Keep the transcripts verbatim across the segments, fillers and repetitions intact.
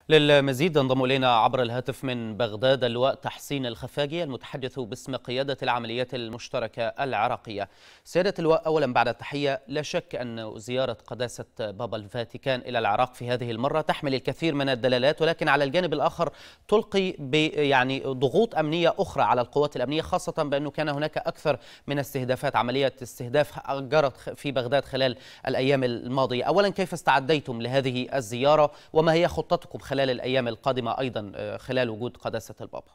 للمزيد انضم إلينا عبر الهاتف من بغداد اللواء تحسين الخفاجي المتحدث باسم قيادة العمليات المشتركة العراقية. سيادة اللواء، أولا بعد التحية، لا شك أن زيارة قداسة بابا الفاتيكان إلى العراق في هذه المرة تحمل الكثير من الدلالات، ولكن على الجانب الآخر تلقي يعني ضغوط أمنية أخرى على القوات الأمنية، خاصة بأنه كان هناك أكثر من استهدافات، عملية استهداف جرت في بغداد خلال الأيام الماضية. أولا، كيف استعديتم لهذه الزيارة وما هي خطتكم خلال الأيام القادمة أيضا خلال وجود قداسة البابا؟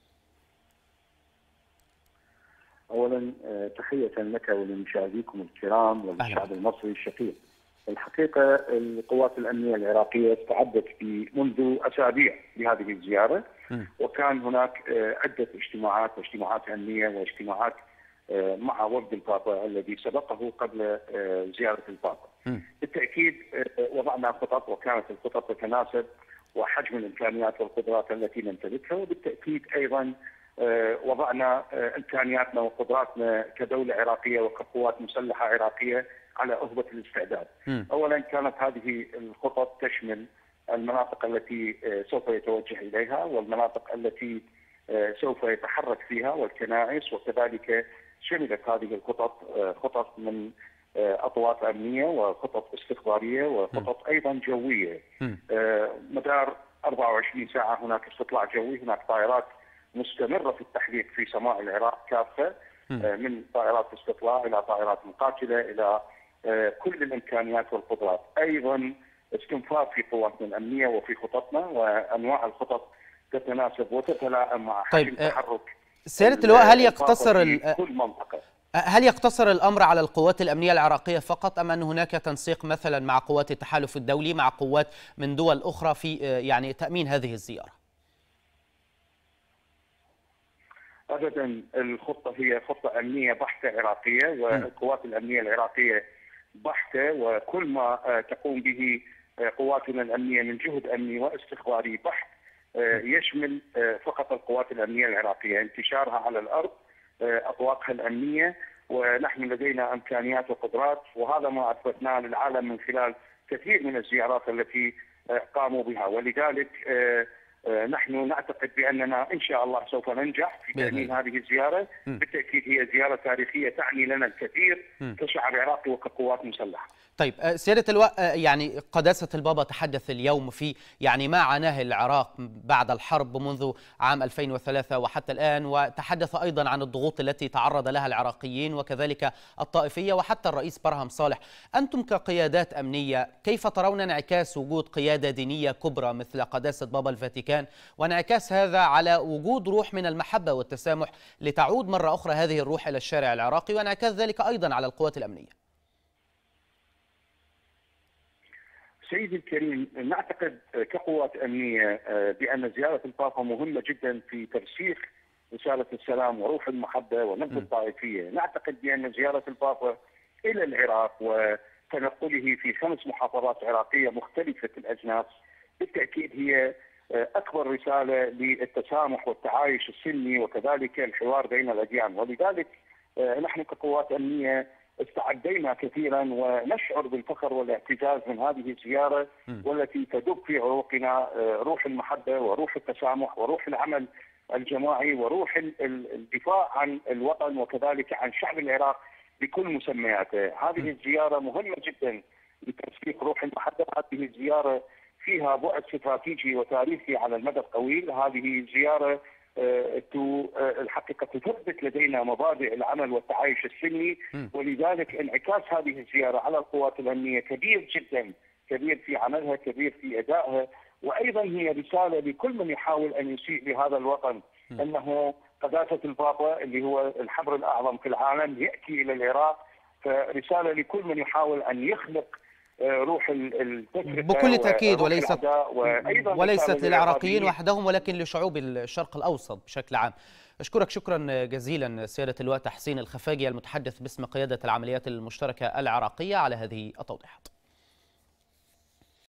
أولا تحية لك ولمشاهديكم الكرام وللشعب المصري الشقيق. الحقيقة القوات الأمنية العراقية استعدت منذ أسابيع لهذه الزيارة، وكان هناك عدة اجتماعات واجتماعات أمنية واجتماعات مع وفد البابا الذي سبقه قبل زيارة البابا. بالتأكيد وضعنا خطط، وكانت الخطط تتناسب وحجم الامكانيات والقدرات التي نمتلكها، وبالتاكيد ايضا وضعنا امكانياتنا وقدراتنا كدوله عراقيه وكقوات مسلحه عراقيه على اهبه الاستعداد. م. اولا كانت هذه الخطط تشمل المناطق التي سوف يتوجه اليها والمناطق التي سوف يتحرك فيها والكنائس، وكذلك شملت هذه الخطط خطط من اطواف امنيه وخطط استخباريه وخطط ايضا جويه. مدار أربعة وعشرين ساعه هناك استطلاع جوي، هناك طائرات مستمره في التحليق في سماء العراق كافه، من طائرات استطلاع الى طائرات مقاتله الى كل الامكانيات والقدرات. ايضا استنفاذ في قواتنا الامنيه وفي خططنا، وانواع الخطط تتناسب وتتلائم مع حجم طيب تحرك سيادة اللواء، هل يقتصر في كل منطقه هل يقتصر الأمر على القوات الأمنية العراقية فقط، أم أن هناك تنسيق مثلا مع قوات التحالف الدولي، مع قوات من دول أخرى في يعني تأمين هذه الزيارة؟ أبدا، الخطة هي خطة أمنية بحتة عراقية، والقوات الأمنية العراقية بحتة، وكل ما تقوم به قواتنا الأمنية من جهد أمني واستخباري بحت يشمل فقط القوات الأمنية العراقية، انتشارها على الأرض، أطواقها الأمنية، ونحن لدينا إمكانيات وقدرات، وهذا ما أثبتناه للعالم من خلال كثير من الزيارات التي قاموا بها. ولذلك نحن نعتقد بأننا إن شاء الله سوف ننجح في تأمين هذه الزيارة. بالتأكيد هي زيارة تاريخية تعني لنا الكثير كشعب عراقي وكقوات مسلحة. طيب سيادة اللواء، يعني قداسة البابا تحدث اليوم في يعني ما عاناه العراق بعد الحرب منذ عام ألفين وثلاثة وحتى الآن، وتحدث أيضا عن الضغوط التي تعرض لها العراقيين وكذلك الطائفية وحتى الرئيس برهم صالح. أنتم كقيادات أمنية كيف ترون انعكاس وجود قيادة دينية كبرى مثل قداسة بابا الفاتيكان، وانعكاس هذا على وجود روح من المحبة والتسامح لتعود مرة أخرى هذه الروح إلى الشارع العراقي، وانعكاس ذلك أيضا على القوات الأمنية؟ سيدي الكريم، نعتقد كقوات أمنية بأن زيارة البابا مهمة جدا في ترسيخ رسالة السلام وروح المحبة ونبذ الطائفية. نعتقد بأن زيارة البابا إلى العراق وتنقله في خمس محافظات عراقية مختلفة الأجناس بالتأكيد هي أكبر رسالة للتسامح والتعايش السلمي وكذلك الحوار بين الأديان. ولذلك نحن كقوات أمنية استعدينا كثيرا ونشعر بالفخر والاعتزاز من هذه الزيارة والتي تدب في عروقنا روح المحبة وروح التسامح وروح العمل الجماعي وروح الدفاع عن الوطن وكذلك عن شعب العراق بكل مسمياته. هذه الزيارة مهمة جدا لترسيخ روح المحبة. هذه الزيارة فيها بعد استراتيجي وتاريخي على المدى الطويل. هذه زيارة الحقيقة تثبت لدينا مبادئ العمل والتعايش السلمي، ولذلك انعكاس هذه الزيارة على القوات الأمنية كبير جدا، كبير في عملها، كبير في أدائها، وأيضا هي رسالة لكل من يحاول أن يسيء لهذا الوطن أنه قداسة البابا اللي هو الحبر الأعظم في العالم يأتي إلى العراق، فرسالة لكل من يحاول أن يخلق روح التفرقة بكل تأكيد، وليست وليست للعراقيين وحدهم ولكن لشعوب الشرق الأوسط بشكل عام. أشكرك شكرا جزيلا سيادة اللواء تحسين الخفاجي المتحدث باسم قيادة العمليات المشتركة العراقية على هذه التوضيحات.